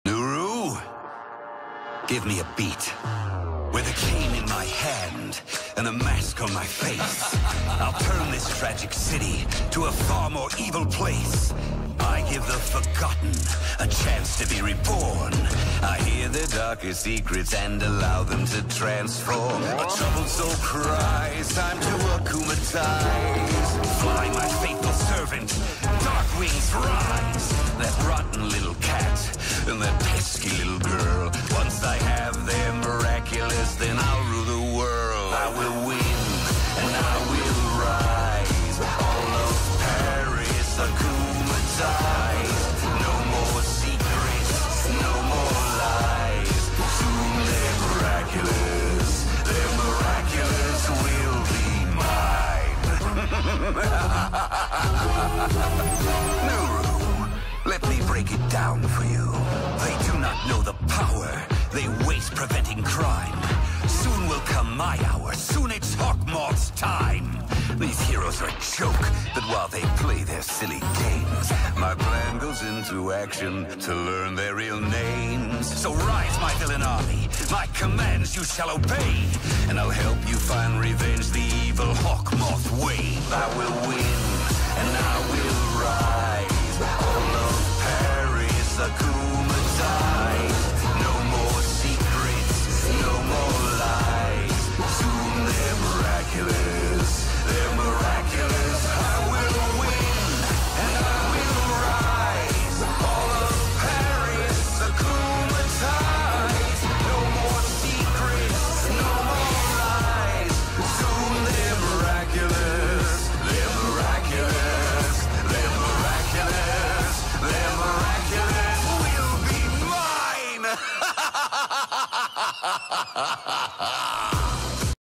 Nuru, give me a beat. With a cane in my hand and a mask on my face, I'll turn this tragic city to a far more evil place. I give the forgotten a chance to be reborn. I hear their darkest secrets and allow them to transform. A troubled soul cries, time to akumatize. Fly, my faithful servant, dark wings rise. That rotten little cat and that pesky little girl. Once I have them miraculous, then I'll rule the world. I will win and I will rise. All of Paris akumatize. No more secrets, no more lies. Soon they're miraculous. They're miraculous will be mine. Nuru, let me break it down for you. They do not know the power. They waste preventing crime. Soon will come my hour. Soon it's Hawkmoth's time. These heroes are a joke, but while they play their silly games, my plan goes into action to learn their real names. So rise, my villain army. My commands you shall obey, and I'll help you find revenge the evil Hawkmoth way. I will win, and I will rise. All of Paris akumatize. No more secrets, no more lies. Soon they're miraculous. They're miraculous. I will win, and I will rise. All of Paris akumatize. No more secrets, no more lies. Soon they're miraculous. They're miraculous. They're miraculous. They're miraculous. Will be mine.